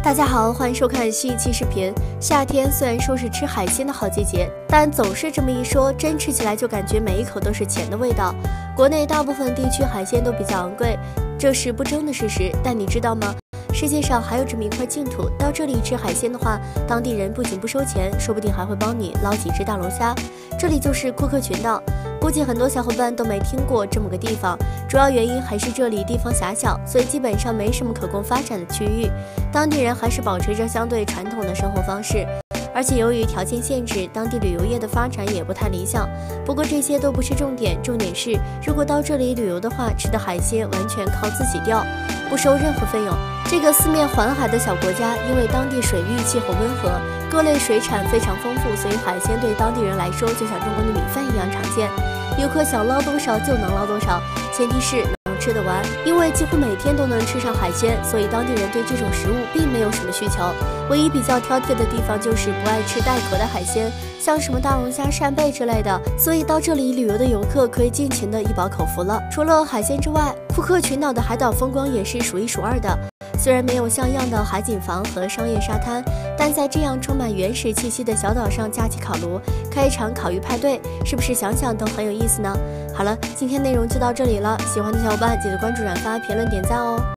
大家好，欢迎收看新一期视频。夏天虽然说是吃海鲜的好季节，但总是这么一说，真吃起来就感觉每一口都是钱的味道。国内大部分地区海鲜都比较昂贵，这是不争的事实。但你知道吗？世界上还有这么一块净土，到这里吃海鲜的话，当地人不仅不收钱，说不定还会帮你捞几只大龙虾。这里就是库克群岛。估计很多小伙伴都没听过这么个地方，主要原因还是这里地方狭小，所以基本上没什么可供发展的区域，当地人还是保持着相对传统的生活方式。而且由于条件限制，当地旅游业的发展也不太理想。不过这些都不是重点，重点是如果到这里旅游的话，吃的海鲜完全靠自己钓，不收任何费用。这个四面环海的小国家，因为当地水域气候温和，各类水产非常丰富，所以海鲜对当地人来说就像中国的米饭一样常见。游客想捞多少就能捞多少，前提是能吃得完。因为几乎每天都能吃上海鲜，所以当地人对这种食物并没有什么需求。唯一比较挑剔的地方就是不爱吃带壳的海鲜，像什么大龙虾、扇贝之类的。所以到这里旅游的游客可以尽情的一饱口福了。除了海鲜之外，库克群岛的海岛风光也是数一数二的。虽然没有像样的海景房和商业沙滩，但在这样充满原始气息的小岛上架起烤炉，开一场烤鱼派对，是不是想想都很有意思呢？好了，今天内容就到这里了，喜欢的小伙伴记得关注、转发、评论、点赞哦。